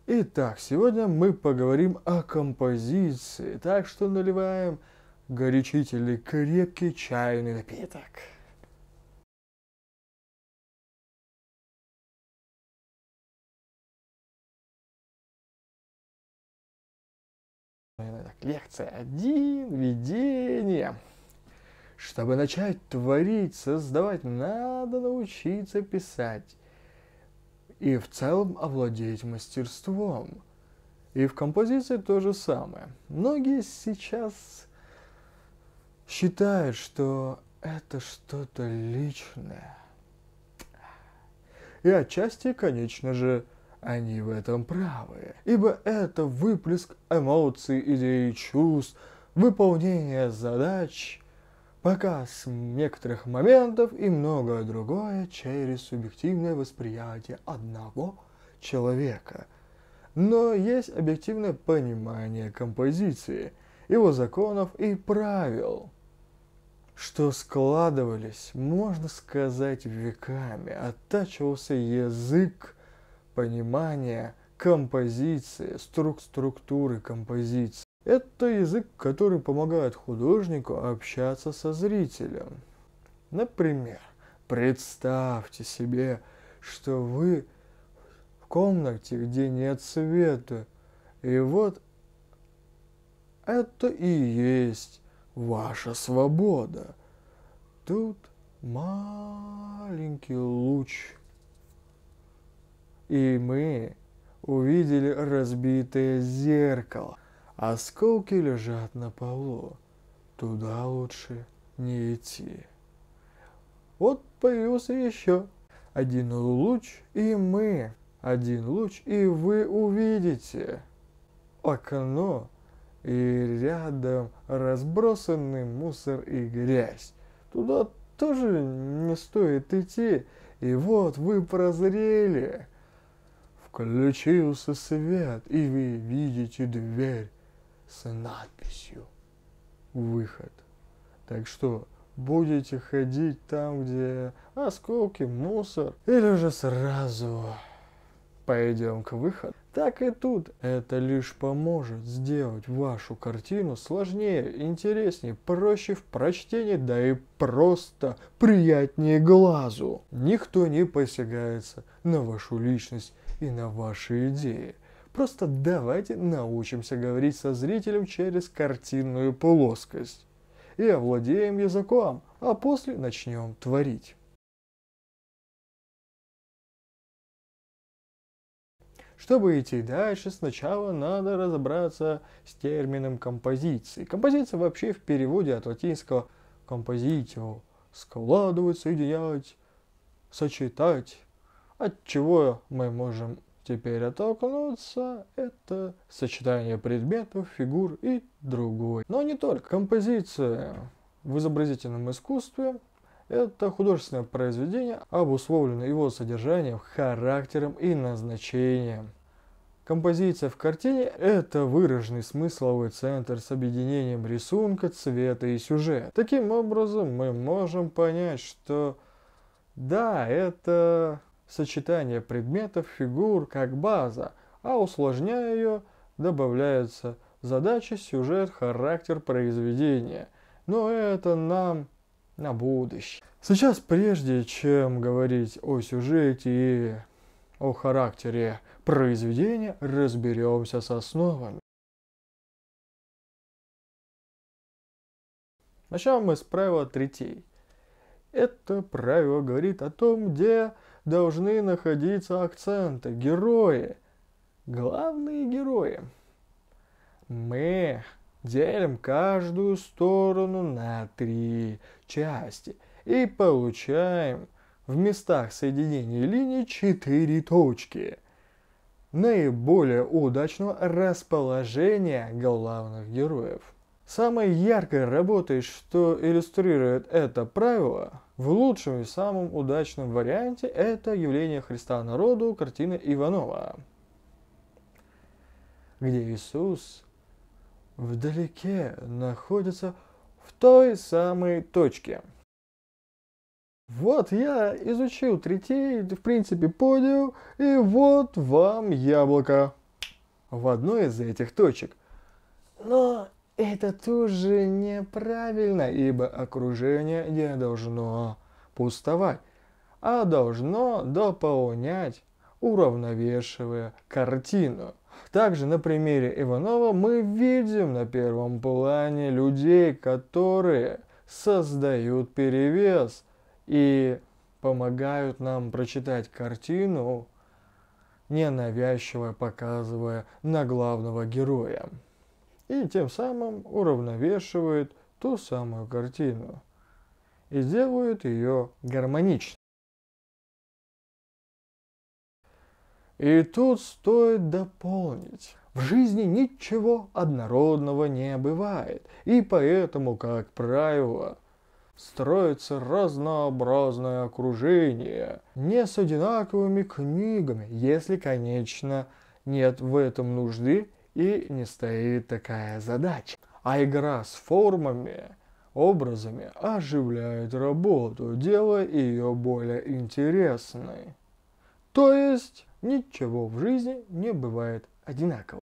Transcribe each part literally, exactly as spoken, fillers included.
Итак, сегодня мы поговорим о композиции, так что наливаем горячительный крепкий чайный напиток. Итак, лекция один. Введение. Чтобы начать творить, создавать, надо научиться писать. И в целом овладеть мастерством. И в композиции то же самое. Многие сейчас считают, что это что-то личное. И отчасти, конечно же, они в этом правы. Ибо это выплеск эмоций, идей, чувств, выполнение задач, показ некоторых моментов и многое другое через субъективное восприятие одного человека. Но есть объективное понимание композиции, его законов и правил, что складывались, можно сказать, веками. Оттачивался язык понимания композиции, струк структуры композиции. Это язык, который помогает художнику общаться со зрителем. Например, представьте себе, что вы в комнате, где нет света, и вот это и есть ваша свобода. Тут маленький луч, и мы увидели разбитое зеркало. Осколки лежат на полу. Туда лучше не идти. Вот появился еще один луч, и мы. Один луч, и вы увидите окно, и рядом разбросанный мусор и грязь. Туда тоже не стоит идти. И вот вы прозрели. Включился свет, и вы видите дверь с надписью «Выход». Так что, будете ходить там, где осколки, мусор, или же сразу пойдем к выходу? Так и тут. Это лишь поможет сделать вашу картину сложнее, интереснее, проще в прочтении, да и просто приятнее глазу. Никто не посягается на вашу личность и на ваши идеи. Просто давайте научимся говорить со зрителем через картинную плоскость. И овладеем языком, а после начнем творить. Чтобы идти дальше, сначала надо разобраться с термином композиции. Композиция вообще в переводе от латинского compositio – складывать, соединять, сочетать. От чего мы можем теперь оттолкнуться, это сочетание предметов, фигур и другой. Но не только. Композиция в изобразительном искусстве – это художественное произведение, обусловленное его содержанием, характером и назначением. Композиция в картине – это выраженный смысловой центр с объединением рисунка, цвета и сюжета. Таким образом, мы можем понять, что да, это сочетание предметов, фигур как база, а усложняя ее, добавляется задача, сюжет, характер произведения. Но это нам на будущее. Сейчас, прежде чем говорить о сюжете и о характере произведения, разберемся с основами. Начнем мы с правила третей. Это правило говорит о том, где должны находиться акценты, герои, главные герои. Мы делим каждую сторону на три части и получаем в местах соединения линий четыре точки наиболее удачного расположения главных героев. Самой яркой работой, что иллюстрирует это правило, в лучшем и самом удачном варианте, это явление Христа народу, картина Иванова, где Иисус вдалеке находится в той самой точке. Вот я изучил третей, в принципе понял, и вот вам яблоко. в одной из этих точек. Но это тоже неправильно, ибо окружение не должно пустовать, а должно дополнять, уравновешивая картину. Также на примере Иванова мы видим на первом плане людей, которые создают перевес и помогают нам прочитать картину, ненавязчиво показывая на главного героя. И тем самым уравновешивают ту самую картину и делают ее гармоничной. И тут стоит дополнить. В жизни ничего однородного не бывает, и поэтому, как правило, строится разнообразное окружение, не с одинаковыми книгами, если, конечно, нет в этом нужды и не стоит такая задача. А игра с формами, образами оживляет работу, делая ее более интересной. То есть ничего в жизни не бывает одинаково.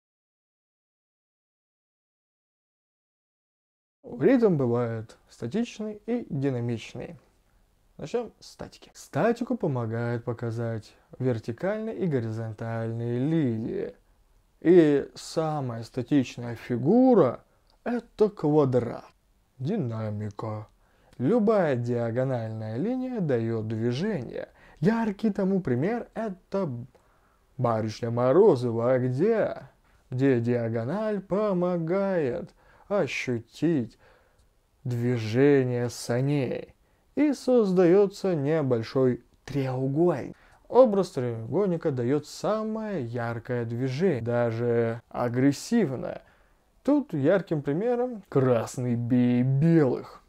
Ритм бывает статичный и динамичный. Начнем с статики. Статику помогает показать вертикальные и горизонтальные линии. И самая статичная фигура – это квадрат. Динамика. Любая диагональная линия дает движение. Яркий тому пример – это барышня Морозова, где, где диагональ помогает ощутить движение саней, и создается небольшой треугольник. Образ треугольника дает самое яркое движение, даже агрессивное. Тут ярким примером красный бей белых.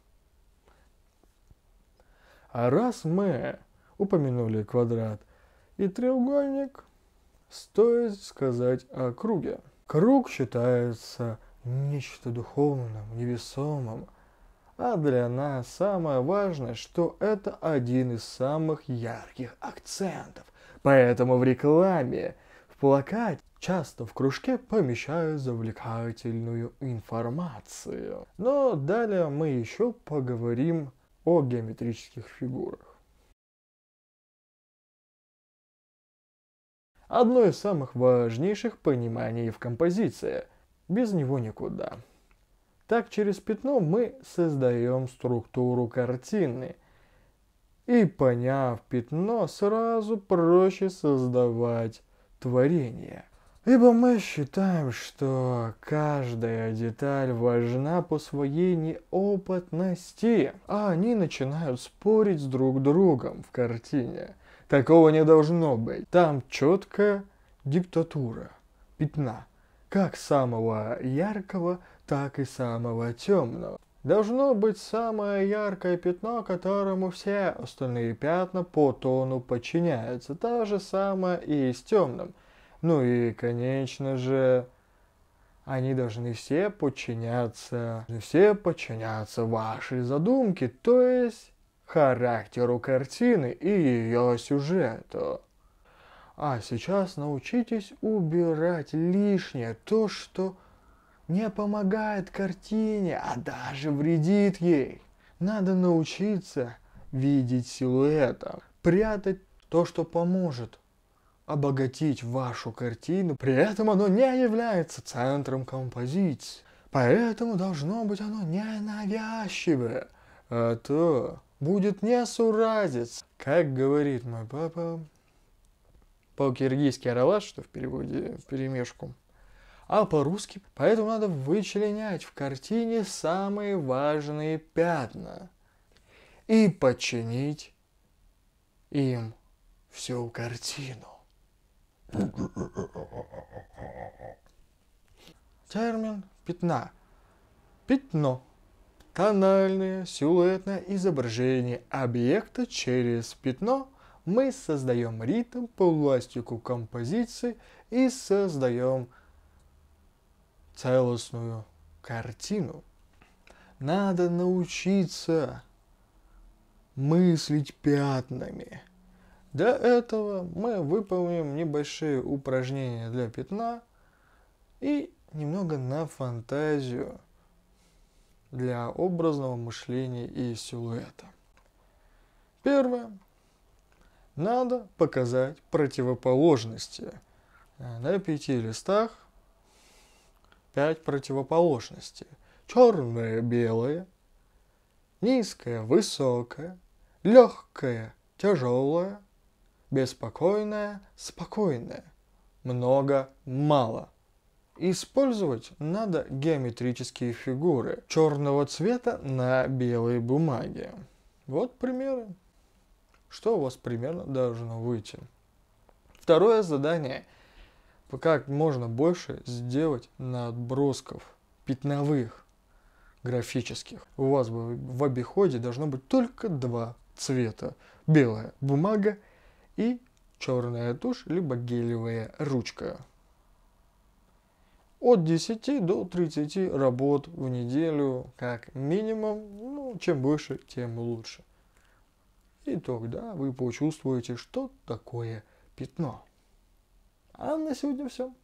А раз мы упомянули квадрат и треугольник, стоит сказать о круге. Круг считается нечто духовным, невесомым, а для нас самое важное, что это один из самых ярких акцентов. Поэтому в рекламе, в плакате, часто в кружке помещают завлекательную информацию. Но далее мы еще поговорим о геометрических фигурах. Одно из самых важнейших пониманий в композиции. Без него никуда. Так через пятно мы создаем структуру картины. И поняв пятно, сразу проще создавать творение. Ибо мы считаем, что каждая деталь важна по своей неопытности, а они начинают спорить с друг другом в картине. Такого не должно быть. Там четкая диктатура пятна, как самого яркого, так и самого темного. Должно быть самое яркое пятно, которому все остальные пятна по тону подчиняются. То же самое и с темным. Ну и, конечно же, они должны все подчиняться, все подчиняться вашей задумке, то есть характеру картины и ее сюжету. А сейчас научитесь убирать лишнее, то, что не помогает картине, а даже вредит ей. Надо научиться видеть силуэтом, прятать то, что поможет обогатить вашу картину, при этом оно не является центром композиции. Поэтому должно быть оно ненавязчивое, а то будет несуразец. Как говорит мой папа, по-киргизски аралаш, что в переводе вперемешку, а по-русски. Поэтому надо вычленять в картине самые важные пятна и подчинить им всю картину. Термин пятна. Пятно. Тональное, силуэтное изображение объекта через пятно. Мы создаем ритм, пластику композиции и создаем целостную картину. Надо научиться мыслить пятнами. Для этого мы выполним небольшие упражнения для пятна. И немного на фантазию для образного мышления и силуэта. Первое. Надо показать противоположности. На пяти листах пять противоположностей. Черное, белое, низкое, высокое, легкое, тяжелое, беспокойное, спокойное, много, мало. Использовать надо геометрические фигуры черного цвета на белой бумаге. Вот примеры. Что у вас примерно должно выйти? Второе задание. Как можно больше сделать набросков пятновых, графических. У вас в обиходе должно быть только два цвета. Белая бумага и черная тушь, либо гелевая ручка. От десяти до тридцати работ в неделю, как минимум. Ну, чем больше, тем лучше. И тогда вы почувствуете, что такое пятно. А на сегодня все.